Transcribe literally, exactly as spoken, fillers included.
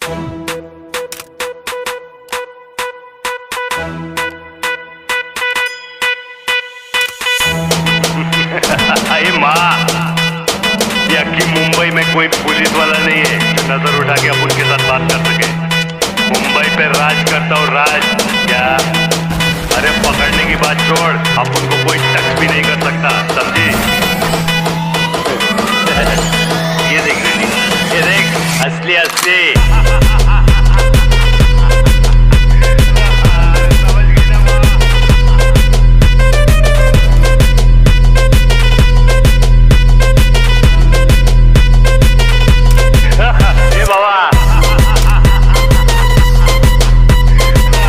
अरे माँ, यकी मुंबई में कोई पुलिस वाला नहीं है जो नजर उठा के अपन के साथ बात कर सके। मुंबई पे राज करता हूँ, राज। क्या? अरे पकड़ने की बात छोड़, अपन को कोई टच भी नहीं कर सकता, समझी?